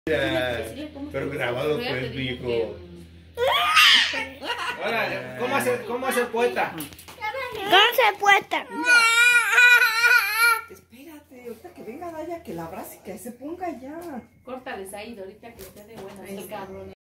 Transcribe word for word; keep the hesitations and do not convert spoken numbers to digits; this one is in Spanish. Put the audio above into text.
Pero grabado pues, mijo. Hola, ¿cómo hace, cómo hace el poeta? ¿Cómo se poeta? Espérate, ahorita que venga Daya, que la abrace y que se ponga ya. Córtales ahí, ahorita que esté de buenas, el cabrón.